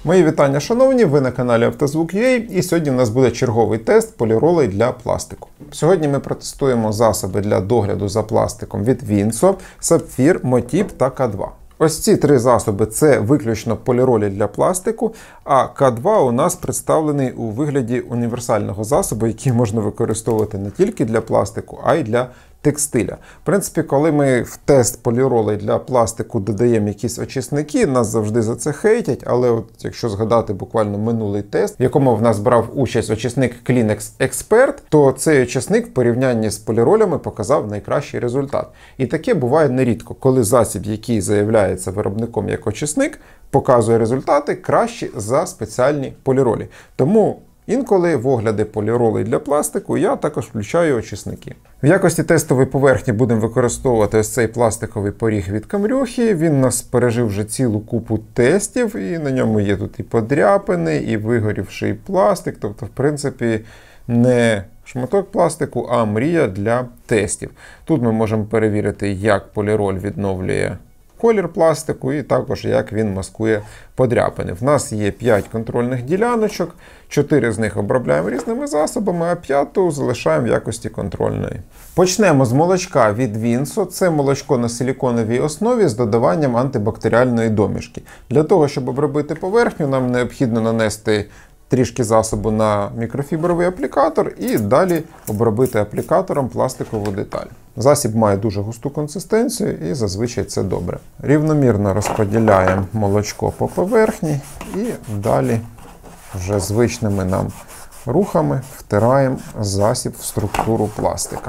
Мої вітання, шановні, ви на каналі Автозвук.ua, і сьогодні у нас буде черговий тест поліролей для пластику. Сьогодні ми протестуємо засоби для догляду за пластиком від Vinso, Sapphire, Motip та K2. Ось ці три засоби – це виключно поліролі для пластику, а K2 у нас представлений у вигляді універсального засобу, який можна використовувати не тільки для пластику, а й для текстиля. В принципі, коли ми в тест поліролей для пластику додаємо якісь очисники, нас завжди за це хейтять, але от якщо згадати буквально минулий тест, в якому в нас брав участь очисник Kleenex Expert, то цей очисник в порівнянні з поліролями показав найкращий результат. І таке буває нерідко, коли засіб, який заявляється виробником як очисник, показує результати кращі за спеціальні поліролі. Тому інколи в огляди поліролей для пластику я також включаю очисники. В якості тестової поверхні будемо використовувати ось цей пластиковий поріг від Камрюхи. Він у нас пережив вже цілу купу тестів, і на ньому є тут і подряпини, і вигорівший пластик. Тобто, в принципі, не шматок пластику, а мрія для тестів. Тут ми можемо перевірити, як поліроль відновлює колір пластику і також як він маскує подряпини. В нас є 5 контрольних діляночок, 4 з них обробляємо різними засобами, а 5 залишаємо в якості контрольної. Почнемо з молочка від Vinso. Це молочко на силіконовій основі з додаванням антибактеріальної домішки. Для того, щоб обробити поверхню, нам необхідно нанести трішки засобу на мікрофібровий аплікатор і далі обробити аплікатором пластикову деталь. Засіб має дуже густу консистенцію і зазвичай це добре. Рівномірно розподіляємо молочко по поверхні і далі вже звичними нам рухами втираємо засіб в структуру пластика.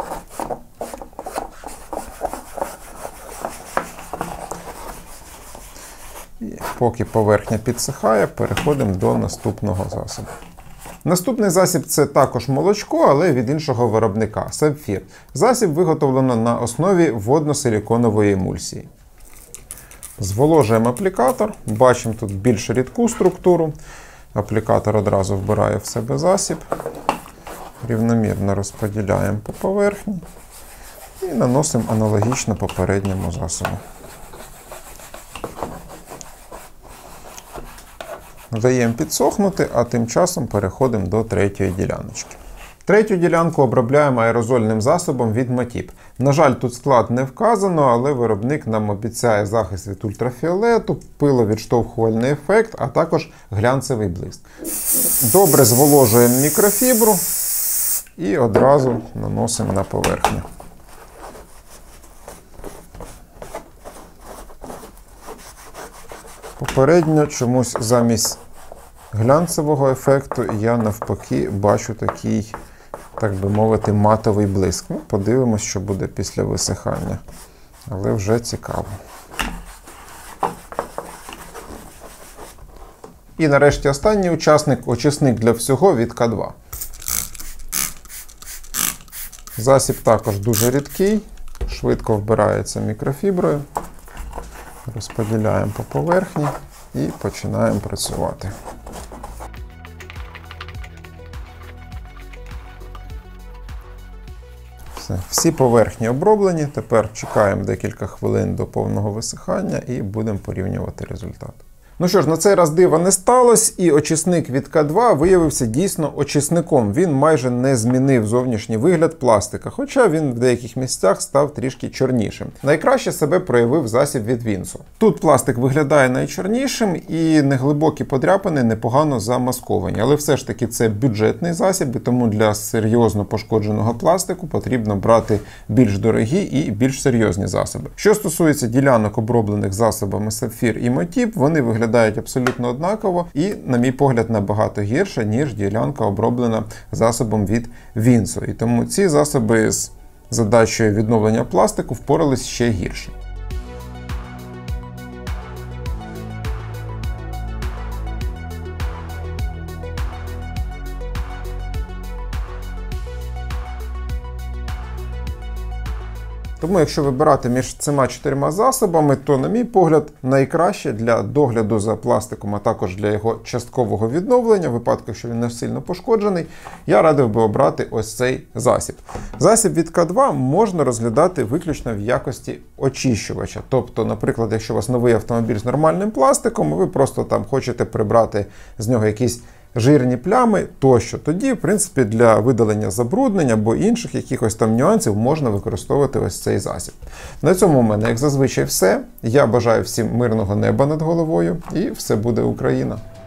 І поки поверхня підсихає, переходимо до наступного засобу. Наступний засіб – це також молочко, але від іншого виробника – Sapphire. Засіб виготовлено на основі водно-силіконової емульсії. Зволожуємо аплікатор, бачимо тут більш рідку структуру. Аплікатор одразу вбирає в себе засіб. Рівномірно розподіляємо по поверхні і наносимо аналогічно попередньому засобу. Даємо підсохнути, а тим часом переходимо до третьої діляночки. Третю ділянку обробляємо аерозольним засобом від Motip. На жаль, тут склад не вказано, але виробник нам обіцяє захист від ультрафіолету, пиловідштовхувальний ефект, а також глянцевий блиск. Добре зволожуємо мікрофібру і одразу наносимо на поверхню. Попередньо чомусь замість глянцевого ефекту я навпаки бачу такий, так би мовити, матовий блиск. Ну, подивимось, що буде після висихання. Але вже цікаво. І нарешті останній учасник – очисник для всього від K2. Засіб також дуже рідкий, швидко вбирається мікрофіброю. Розподіляємо по поверхні і починаємо працювати. Все. Всі поверхні оброблені. Тепер чекаємо декілька хвилин до повного висихання і будемо порівнювати результат. Ну що ж, на цей раз дива не сталося, і очисник від K2 виявився дійсно очисником. Він майже не змінив зовнішній вигляд пластика, хоча він в деяких місцях став трішки чорнішим. Найкраще себе проявив засіб від Vinso. Тут пластик виглядає найчорнішим, і неглибокі подряпини непогано замасковані. Але все ж таки це бюджетний засіб, і тому для серйозно пошкодженого пластику потрібно брати більш дорогі і більш серйозні засоби. Що стосується ділянок, оброблених засобами Sapphire і Motip, вони виглядають абсолютно однаково і, на мій погляд, набагато гірше, ніж ділянка оброблена засобом від Vinso. І тому ці засоби з задачею відновлення пластику впорались ще гірше. Тому, якщо вибирати між цими 4 засобами, то, на мій погляд, найкраще для догляду за пластиком, а також для його часткового відновлення, в випадку, якщо він не сильно пошкоджений, я радив би обрати ось цей засіб. Засіб від К2 можна розглядати виключно в якості очищувача. Тобто, наприклад, якщо у вас новий автомобіль з нормальним пластиком, ви просто там хочете прибрати з нього якісь жирні плями тощо, тоді, в принципі, для видалення забруднень або інших якихось там нюансів можна використовувати ось цей засіб. На цьому у мене, як зазвичай, все. Я бажаю всім мирного неба над головою, і все буде Україна!